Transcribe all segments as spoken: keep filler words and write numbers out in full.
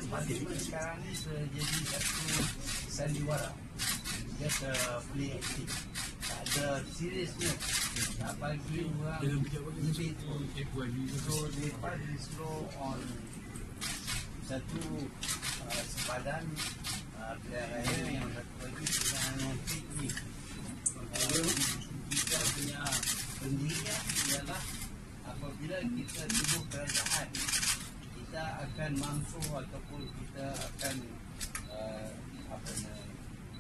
Parlimen sekarang ni jadi satu sandiwara, just a play acting, tak ada seriousnya, tak bagi orang debate pun. So they pass this law on satu uh, sepadan uh, pilihan raya, yang satu lagi pilihan non-fit ni. Kita punya pendirian ialah apabila kita tubuh kerajaan, kita akan mampu ataupun kita akan uh, apa namanya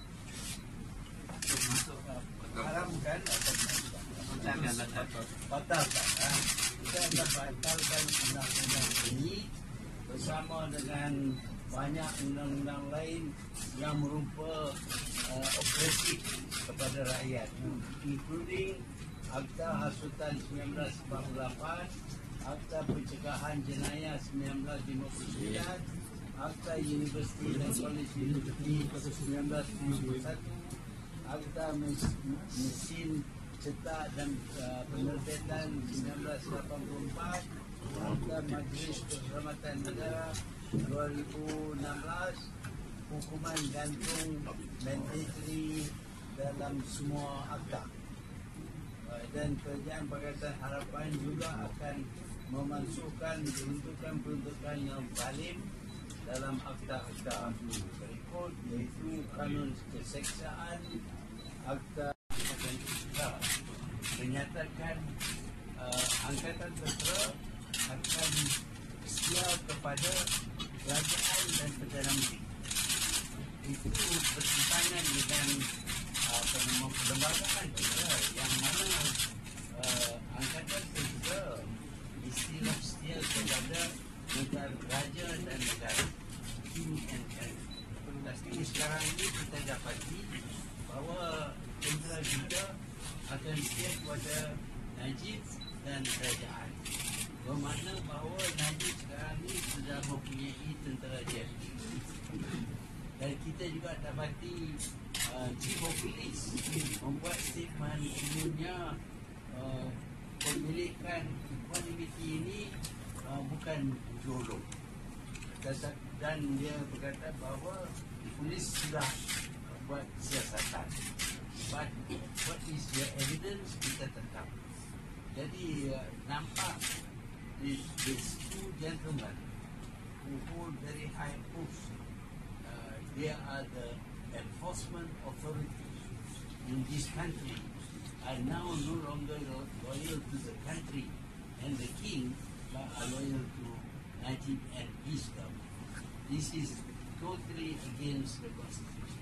masuk uh, haramkan atau batalkan. Uh, kita akan batalkan undang-undang ini bersama dengan banyak undang-undang lain yang merupa uh, opresif kepada rakyat, including Akta Hasutan sembilan belas empat puluh lapan, Akta Pencegahan Jenayah sembilan belas lima puluh sembilan, Akta Universiti dan Kolej Universiti sembilan belas tujuh puluh satu, Akta Mesin Cetak dan uh, Penerbitan sembilan belas lapan puluh empat, Akta Majlis Keselamatan Negara dua ribu enam belas, hukuman gantung mandatory dalam semua akta. Dan Kerajaan Pakatan Harapan juga akan memasukkan peruntukan-peruntukan yang zalim dalam akta-akta berikut, iaitu kanun keseksaan, akta menyatakan uh, Angkatan Tentera akan setia kepada kerajaan dan Perdana Menteri. Itu bertentangan dengan apa nama perlembagaan kita, yang mana uh, Angkatan Tentera istilah setia kepada negara, raja dan negara, king and queen. Tapi sekarang ini kita dapati bahawa tentera kita akan setia kepada Najib dan kerajaan, bermakna bahawa Najib sekarang ini sudah mempunyai tentera dia. Dan kita juga dapati uh, Chief of Police membuat statement sebenarnya uh, pemilikan equanimity ini uh, bukan jolong, dan dia berkata bahawa polis sudah uh, buat siasatan, but what is your evidence, kita tetap. Jadi uh, nampak these, these two gentlemen who hold very high posts, they are the enforcement authorities in this country, are now no longer loyal to the country and the king, but are loyal to Najib and his government. This is totally against the constitution.